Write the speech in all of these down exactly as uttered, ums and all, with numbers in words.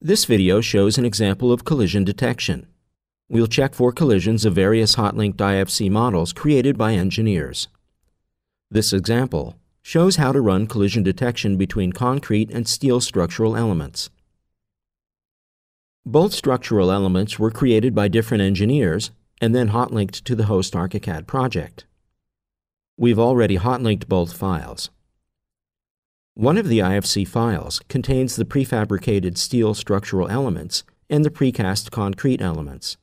This video shows an example of collision detection. We'll check for collisions of various hot-linked I F C models created by engineers. This example shows how to run collision detection between concrete and steel structural elements. Both structural elements were created by different engineers and then hot-linked to the host ARCHICAD project. We've already hot-linked both files. One of the I F C files contains the prefabricated steel structural elements and the precast concrete elements,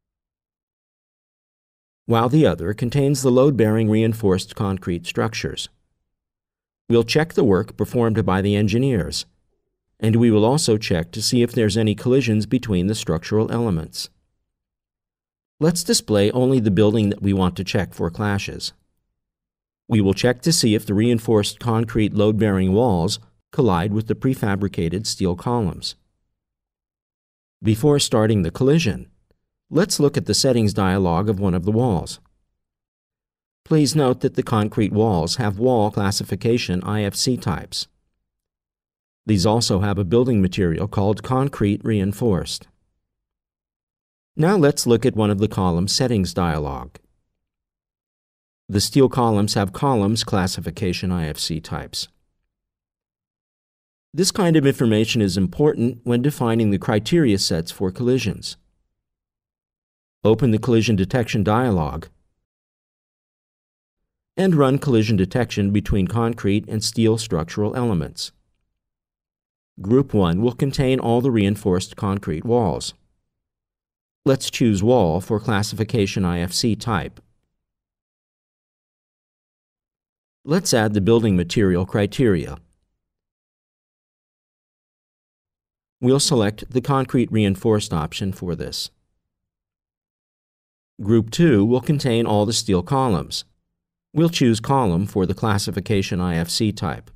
while the other contains the load-bearing reinforced concrete structures. We'll check the work performed by the engineers, and we will also check to see if there's any collisions between the structural elements. Let's display only the building that we want to check for clashes. We will check to see if the reinforced concrete load-bearing walls collide with the prefabricated steel columns. Before starting the collision, let's look at the settings dialog of one of the walls. Please note that the concrete walls have wall classification I F C types. These also have a building material called concrete reinforced. Now let's look at one of the column settings dialog. The steel columns have columns classification I F C types. This kind of information is important when defining the criteria sets for collisions. Open the collision detection dialog and run collision detection between concrete and steel structural elements. Group one will contain all the reinforced concrete walls. Let's choose wall for classification I F C type. Let's add the building material criteria. We'll select the concrete reinforced option for this. Group two will contain all the steel columns. We'll choose column for the classification I F C type.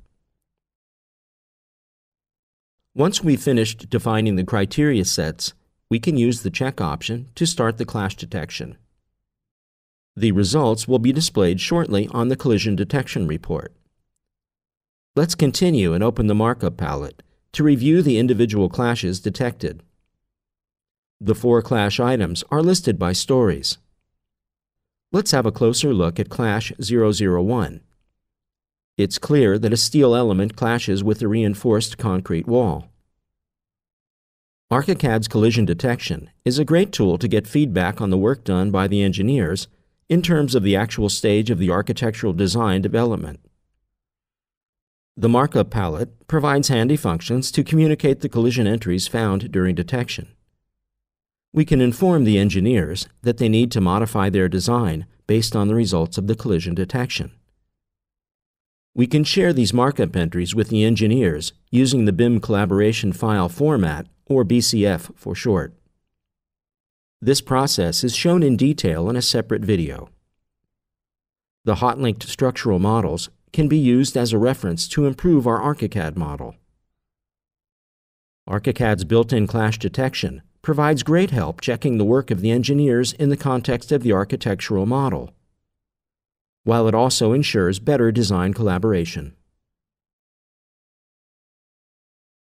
Once we've finished defining the criteria sets, we can use the check option to start the clash detection. The results will be displayed shortly on the collision detection report. Let's continue and open the markup palette to review the individual clashes detected. The four clash items are listed by stories. Let's have a closer look at clash zero zero one. It's clear that a steel element clashes with a reinforced concrete wall. ARCHICAD's collision detection is a great tool to get feedback on the work done by the engineers in terms of the actual stage of the architectural design development. The markup palette provides handy functions to communicate the collision entries found during detection. We can inform the engineers that they need to modify their design based on the results of the collision detection. We can share these markup entries with the engineers using the B I M collaboration file format, or B C F for short. This process is shown in detail in a separate video. The hot-linked structural models can be used as a reference to improve our ARCHICAD model. ARCHICAD's built-in clash detection provides great help checking the work of the engineers in the context of the architectural model, while it also ensures better design collaboration.